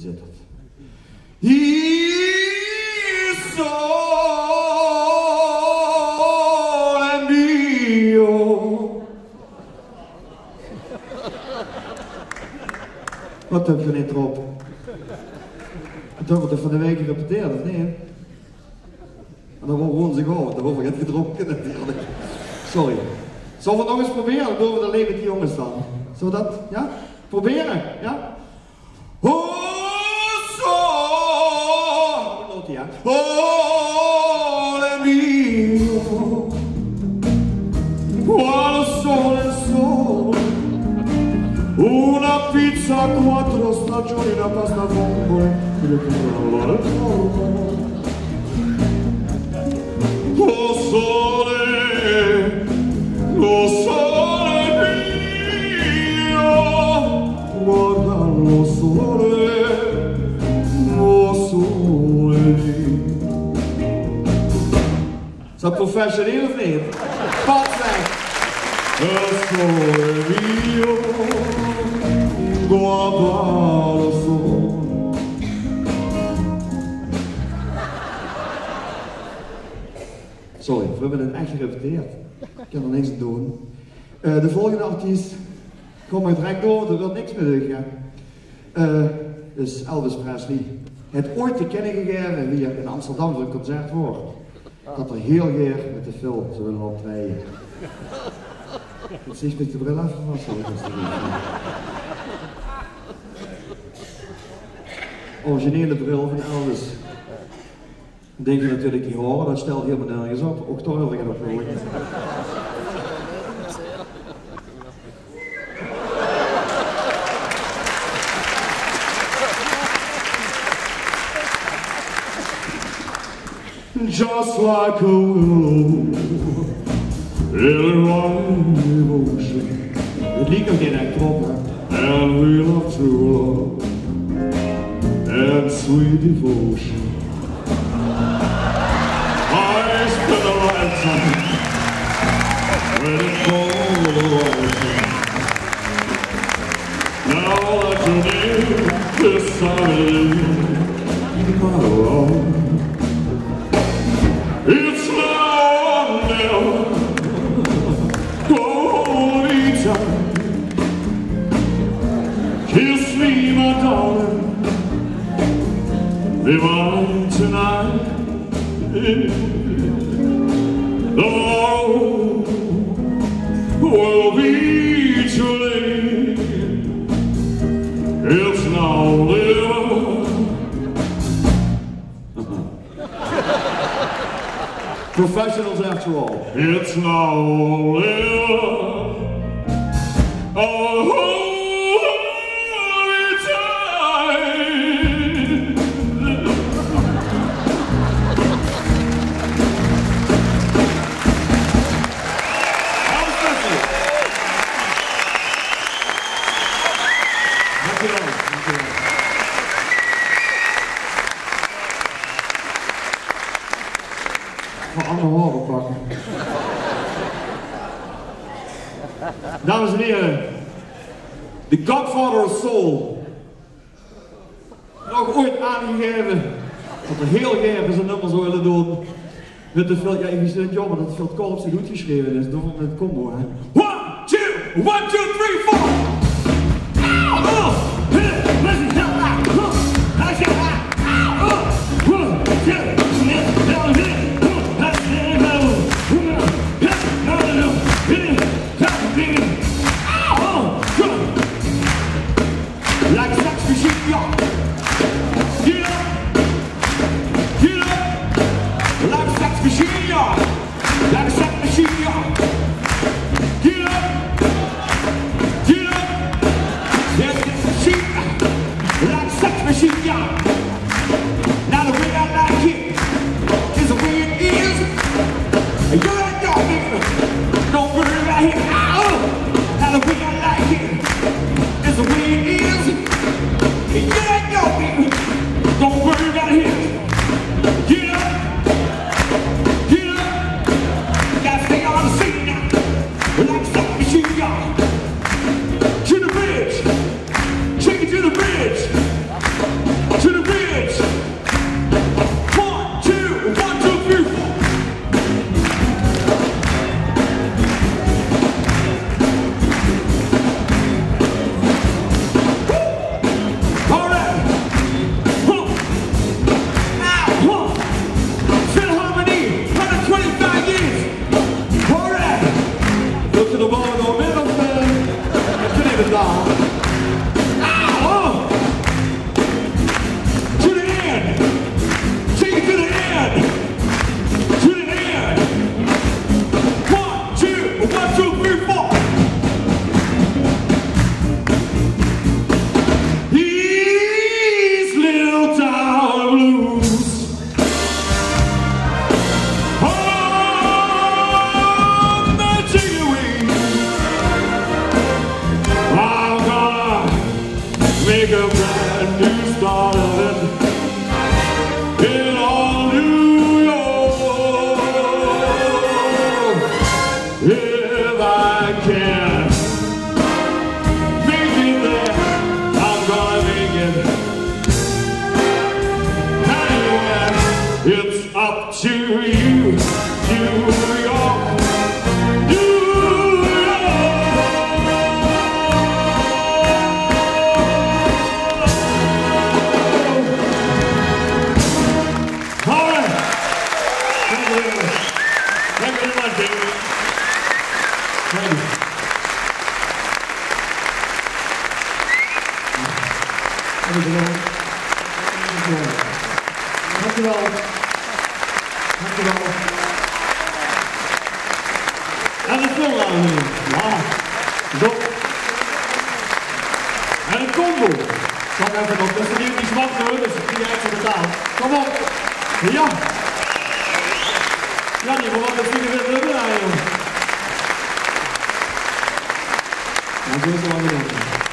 zit het. Il sole mio. Wat heb je er niet erop? Toch wordt het van de week gerepeteerd, of niet? En dan wonen ze gewoon, dan wordt het gedronken natuurlijk. Sorry. Zullen we het nog eens proberen? Dan doen we het alleen met die jongens dan. Zullen we dat, ja? Proberen, ja? Oh, so. Ja. Sole mio. Quale sole sole. Una pizza, 4 stagioni, una pasta vongole. Oh sole mio, guarda lo sole mio. Is dat professioneel of niet? Pas weg! Lo sole mio, guarda lo sole. Sorry, we hebben het echt gerepeteerd. Ik kan er niks aan doen. De volgende artiest komt er direct door, er wil niks meer zeggen. Dus Elvis Presley. Het ooit te kennen gegeven hier in Amsterdam voor een concert wordt. Dat er heel geer met de film zullen optreden. Het is met de bril af of zo. Originele bril van Elvis. Dan denk je natuurlijk niet horen, dat stelt helemaal nergens op. Ook toch heel veel op horen. Just like a willow in a wide ocean. Het lied nog geen echt op, hè? And we love true love and sweet devotion. I spent a lifetime waiting for the ocean. Now that you're near this side, my love. It's now or never, holy time. Kiss me, my darling, be mine tonight. Tomorrow will be too late. It's now or never. Professionals after all. It's now or never. Holy time. Dankjewel. Voor andere horen pakken. Dames en heren, de Godfather of Soul. Nog ooit aangegeven dat er heel graag zijn nummer zou willen doen. Met de veel, ja, ik vind het jammer dat het veel korps zo goed geschreven is. Door met het combo, hè. 1, 2, 1, 2, 3, 4. Like a sex machine, y'all. Get up. Get up. Like a sex machine, y'all. Like a sex machine, y'all. Get up. Get up. There's a machine. Like a sex machine, y'all. Now the way I like it is the way it is. You ain't got me. Don't worry right here. Now the way I like it is the way it is. Yeah, go, baby. Don't worry about it. Get up. Get up. Gotta stay on the scene now. Like a sex machine, y'all. To the bridge. Take it to the bridge. started in all New York. If I can make it there, I'm gonna make it anywhere. It's up to you, New York. Thank you very much, David. Thank you. Dankjewel. Dankjewel. Dankjewel. En de filmruimte. Ja. Zo. En een combo. Kom even op. Dat is niet die zwak hoor, dus die extra betaald. Kom op. Ja. Ja, die moet wat misschien weer draaien, joh. Ja, doe het wel weer.